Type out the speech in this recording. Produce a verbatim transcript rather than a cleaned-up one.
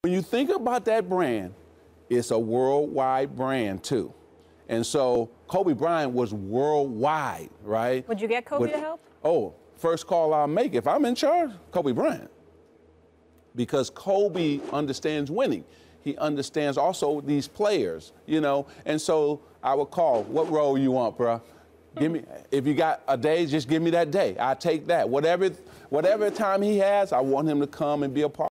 When you think about that brand, it's a worldwide brand too. And so Kobe Bryant was worldwide, right? Would you get Kobe With, to help? Oh, first call I'll make if I'm in charge, Kobe Bryant. Because Kobe understands winning. He understands also these players, you know. And so I would call, what role you want, bro? Give me, if you got a day, just give me that day. I take that. Whatever, whatever time he has, I want him to come and be a part.